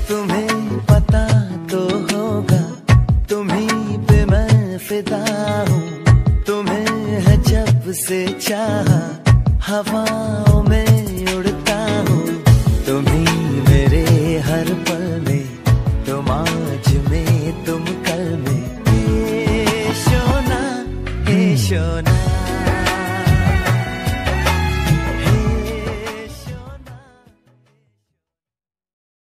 तुम्हें पता तो होगा, तुम्हीं पे मैं फिदा हूँ। तुम्हें है जब से चाहा, हवाओं में उड़ता हूँ। तुम्हीं मेरे हर पल में, तुम आज में तुम कल में। हे शोना, हे शोना।